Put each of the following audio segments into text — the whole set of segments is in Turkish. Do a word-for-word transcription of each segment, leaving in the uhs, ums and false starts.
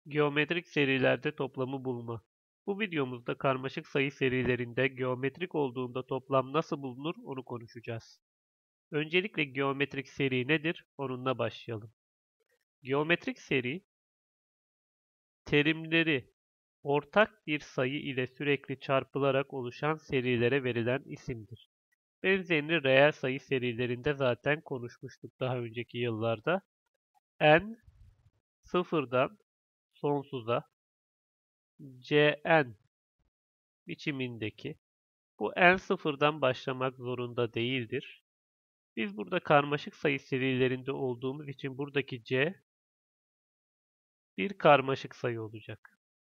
Geometrik serilerde toplamı bulma. Bu videomuzda karmaşık sayı serilerinde geometrik olduğunda toplam nasıl bulunur onu konuşacağız. Öncelikle geometrik seri nedir? Onunla başlayalım. Geometrik seri, terimleri ortak bir sayı ile sürekli çarpılarak oluşan serilere verilen isimdir. Benzerini reel sayı serilerinde zaten konuşmuştuk daha önceki yıllarda. N sıfırdan sonsuza Cn biçimindeki bu n sıfırdan başlamak zorunda değildir. Biz burada karmaşık sayı serilerinde olduğumuz için buradaki c bir karmaşık sayı olacak.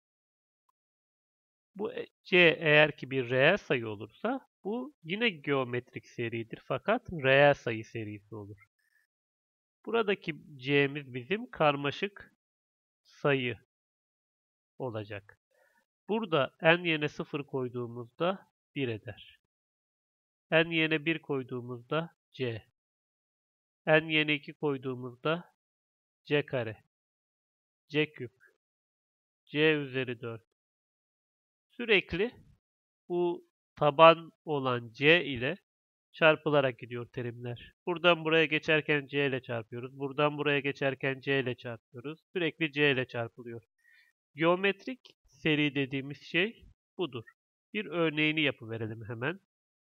Bu c eğer ki bir reel sayı olursa bu yine geometrik seridir fakat reel sayı serisi olur. Buradaki c'miz bizim karmaşık sayı olacak. Burada n yerine sıfır koyduğumuzda bir eder. N yerine bir koyduğumuzda c. N yerine iki koyduğumuzda c kare. C küp. C üzeri dört. Sürekli bu taban olan c ile çarpılarak gidiyor terimler. Buradan buraya geçerken c ile çarpıyoruz. Buradan buraya geçerken c ile çarpıyoruz. Sürekli c ile çarpılıyor. Geometrik seri dediğimiz şey budur. Bir örneğini yapıverelim hemen.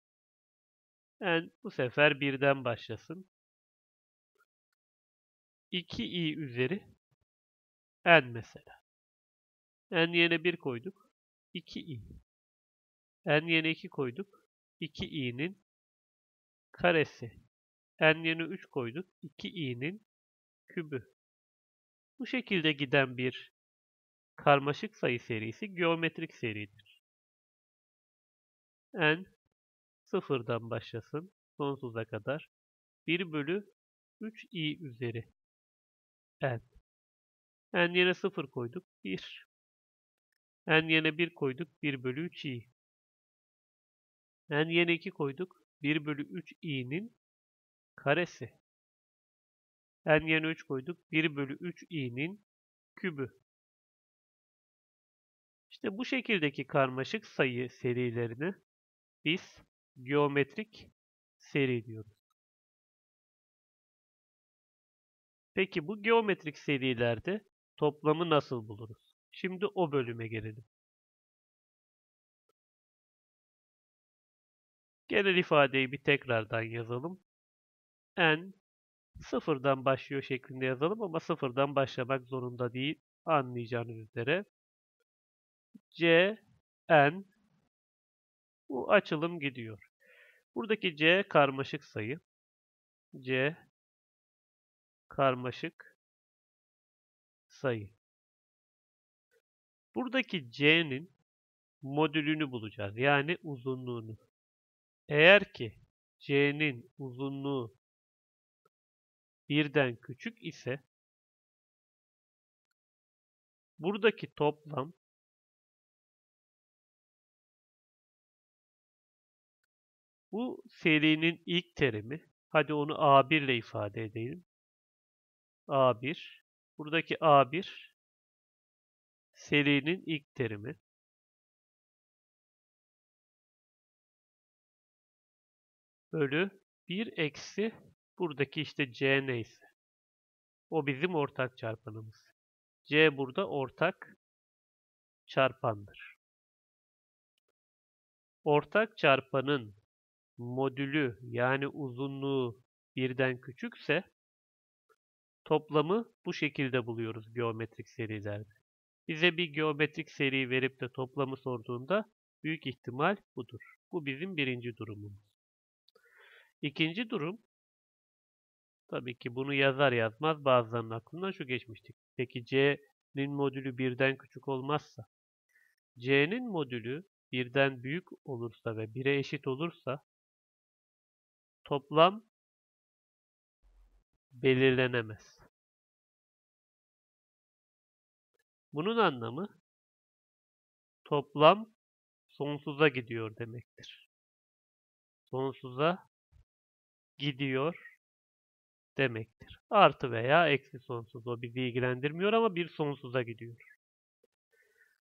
N bu sefer birden başlasın. iki i üzeri n mesela. N yerine bir koyduk. iki i. N yerine iki koyduk. iki i'nin karesi. N yerine üç koyduk. iki i'nin kübü. Bu şekilde giden bir karmaşık sayı serisi geometrik seridir. N sıfırdan başlasın sonsuza kadar. bir bölü üç i üzeri n. N yerine sıfır koyduk. bir. N yerine bir koyduk. bir bölü üç i. N yerine iki koyduk. bir bölü üç i'nin karesi. N yerine üç koyduk. bir bölü üç i'nin kübü. İşte bu şekildeki karmaşık sayı serilerini biz geometrik seri diyoruz. Peki bu geometrik serilerde toplamı nasıl buluruz? Şimdi o bölüme gelelim. Genel ifadeyi bir tekrardan yazalım. N sıfırdan başlıyor şeklinde yazalım ama sıfırdan başlamak zorunda değil. Anlayacağınız üzere. C, N bu açılım gidiyor. Buradaki C karmaşık sayı. C karmaşık sayı. Buradaki C'nin modülünü bulacağız. Yani uzunluğunu. Eğer ki C'nin uzunluğu birden küçük ise buradaki toplam bu serinin ilk terimi. Hadi onu a bir ile ifade edelim. a bir. Buradaki a bir serinin ilk terimi. Bölü bir eksi buradaki işte c neyse. O bizim ortak çarpanımız. C burada ortak çarpandır. Ortak çarpanın modülü yani uzunluğu birden küçükse toplamı bu şekilde buluyoruz geometrik serilerde. Bize bir geometrik seri verip de toplamı sorduğunda büyük ihtimal budur. Bu bizim birinci durumumuz. İkinci durum, tabii ki bunu yazar yazmaz bazılarının aklından şu geçmiştik. Peki C'nin modülü birden küçük olmazsa, C'nin modülü birden büyük olursa ve bire eşit olursa toplam belirlenemez. Bunun anlamı toplam sonsuza gidiyor demektir. Sonsuza gidiyor demektir. Artı veya eksi sonsuz o bizi ilgilendirmiyor ama bir sonsuza gidiyor.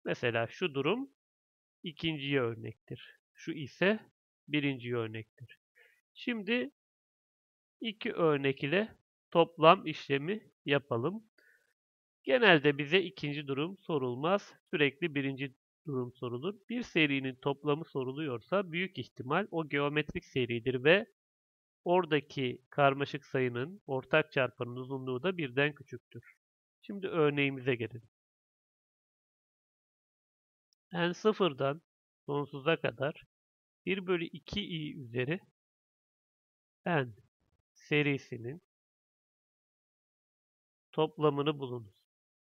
Mesela şu durum ikinciye örnektir. Şu ise birinciye örnektir. Şimdi iki örnek ile toplam işlemi yapalım. Genelde bize ikinci durum sorulmaz. Sürekli birinci durum sorulur. Bir serinin toplamı soruluyorsa büyük ihtimal o geometrik seridir ve oradaki karmaşık sayının ortak çarpanın uzunluğu da birden küçüktür. Şimdi örneğimize gelelim. N sıfırdan sonsuza kadar bir bölü iki i üzeri n serisinin toplamını bulunuz.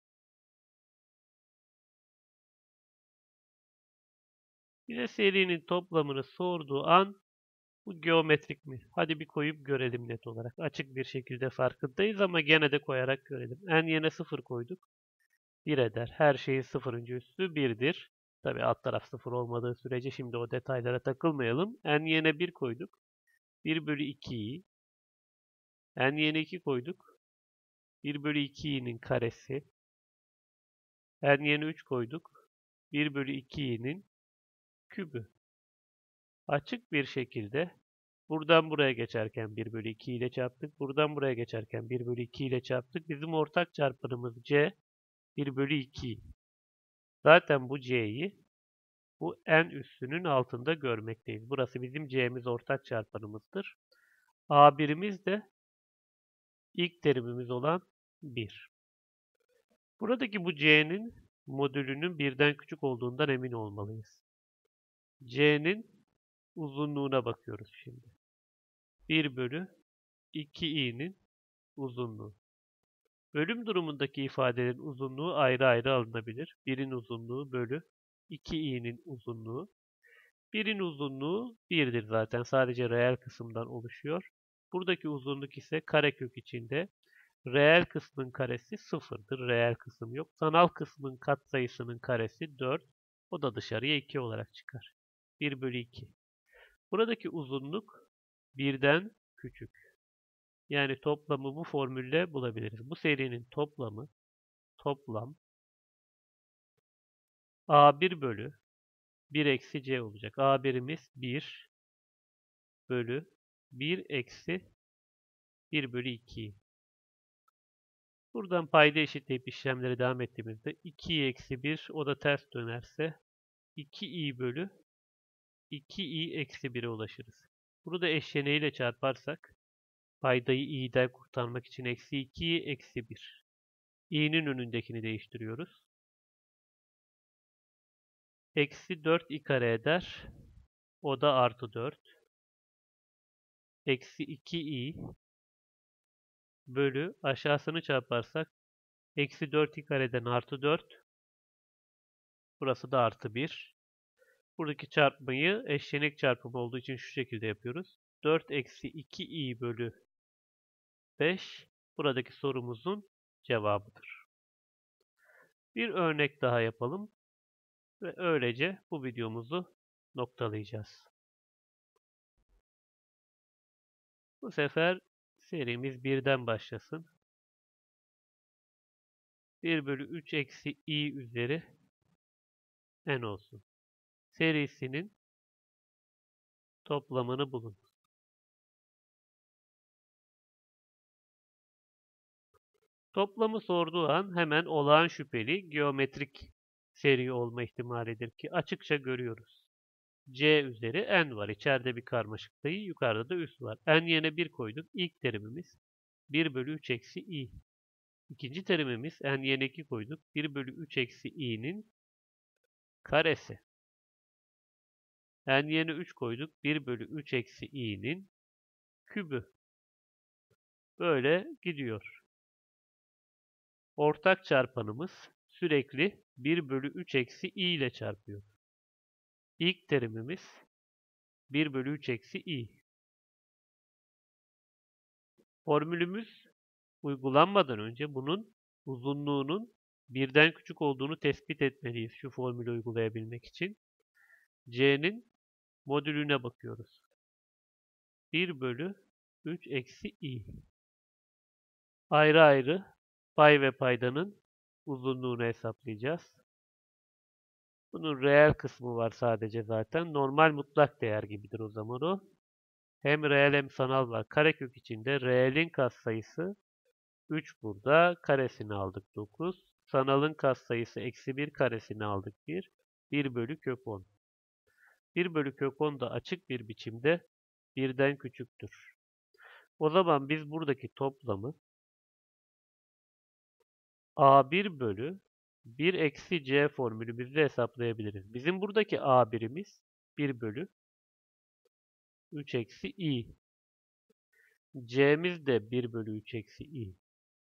Bize serinin toplamını sorduğu an bu geometrik mi? Hadi bir koyup görelim net olarak. Açık bir şekilde farkındayız ama gene de koyarak görelim. N yerine sıfır koyduk. bir eder. Her şeyin sıfırıncı üssü birdir. Tabi alt taraf sıfır olmadığı sürece şimdi o detaylara takılmayalım. N yerine bir koyduk. bir bölü ikiyi. N yerine iki koyduk. bir bölü iki'nin karesi. N yerine üç koyduk. bir bölü iki'nin kübü. Açık bir şekilde buradan buraya geçerken bir bölü iki ile çarptık. Buradan buraya geçerken bir bölü iki ile çarptık. Bizim ortak çarpanımız C bir bölü iki. Zaten bu C'yi bu n üssünün altında görmekteyiz. Burası bizim C'miz ortak çarpanımızdır. A birimiz de ilk terimimiz olan bir. Buradaki bu C'nin modülünün birden küçük olduğundan emin olmalıyız. C'nin uzunluğuna bakıyoruz şimdi. bir bölü iki i'nin uzunluğu. Bölüm durumundaki ifadelerin uzunluğu ayrı ayrı alınabilir. birin uzunluğu bölü iki i'nin uzunluğu. birin uzunluğu birdir zaten. Sadece reel kısımdan oluşuyor. Buradaki uzunluk ise karekök içinde. Reel kısmın karesi sıfırdır. Reel kısım yok. Sanal kısmın katsayısının karesi dört. O da dışarıya iki olarak çıkar. bir bölü iki. Buradaki uzunluk birden küçük. Yani toplamı bu formülle bulabiliriz. Bu serinin toplamı toplam a bir bölü bir eksi c olacak. a birimiz bir bölü bir eksi bir bölü iki. Buradan payda eşitleyip işlemlere devam ettiğimizde iki eksi bir o da ters dönerse iki i bölü iki i eksi bir'e ulaşırız. Burada eşleneğiyle çarparsak paydayı i'den kurtarmak için eksi iki eksi bir. i'nin önündekini değiştiriyoruz. Eksi dört i kare eder. O da artı dört. Eksi iki i bölü aşağısını çarparsak eksi dört i kareden artı dört. Burası da artı bir. Buradaki çarpmayı eşlenik çarpımı olduğu için şu şekilde yapıyoruz. dört eksi iki i bölü beş buradaki sorumuzun cevabıdır. Bir örnek daha yapalım ve öylece bu videomuzu noktalayacağız. Bu sefer serimiz birden başlasın. bir bölü üç eksi i üzeri n olsun. Serisinin toplamını bulun. Toplamı sorduğu an hemen olağan şüpheli geometrik seri olma ihtimalidir ki açıkça görüyoruz. C üzeri n var. İçeride bir karmaşık sayı, yukarıda da üs var. N yerine bir koyduk. İlk terimimiz bir bölü üç eksi i. İkinci terimimiz n yerine iki koyduk. bir bölü üç eksi i'nin karesi. N yerine üç koyduk. bir bölü üç eksi i'nin kübü. Böyle gidiyor. Ortak çarpanımız sürekli bir bölü üç eksi i ile çarpıyor. İlk terimimiz bir bölü üç eksi i. Formülümüz uygulanmadan önce bunun uzunluğunun birden küçük olduğunu tespit etmeliyiz şu formülü uygulayabilmek için. C'nin modülüne bakıyoruz. bir bölü üç eksi i. Ayrı ayrı pay ve paydanın uzunluğunu hesaplayacağız. Bunun reel kısmı var sadece zaten. Normal mutlak değer gibidir o zaman o. Hem reel hem sanal var. Karekök içinde reelin katsayısı üç burada. Karesini aldık dokuz. Sanalın katsayısı eksi bir karesini aldık bir. bir bölü kök on. bir bölü kök on da açık bir biçimde birden küçüktür. O zaman biz buradaki toplamı a bir bölü bir eksi c formülümüzle hesaplayabiliriz. Bizim buradaki a birimiz bir bölü üç eksi i. C'miz de bir bölü üç eksi i.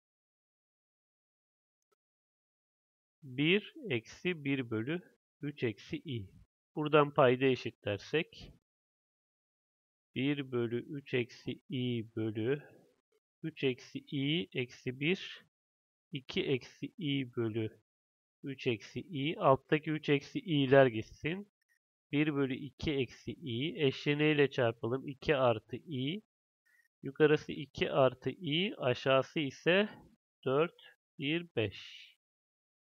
bir eksi bir bölü üç eksi i. Buradan payda eşitlersek bir bölü üç eksi i bölü üç eksi i eksi bir, iki eksi i bölü üç eksi i. Alttaki üç eksi i'ler gitsin. bir bölü iki eksi i. Eşleniğiyle çarpalım. iki artı i. Yukarısı iki artı i. Aşağısı ise dört, bir, beş.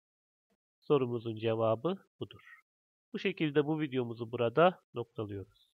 Sorumuzun cevabı budur. Bu şekilde bu videomuzu burada noktalıyoruz.